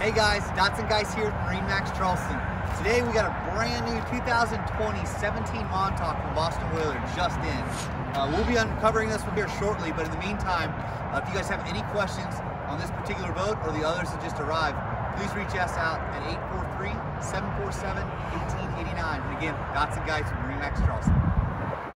Hey guys, Dotson guys here at MarineMax Charleston. Today we got a brand new 2020 17 Montauk from Boston Whaler just in. We'll be uncovering this one here shortly, but in the meantime, if you guys have any questions on this particular boat or the others that just arrived, please reach us out at 843-747-1889. And again, Dotson guys from MarineMax Charleston.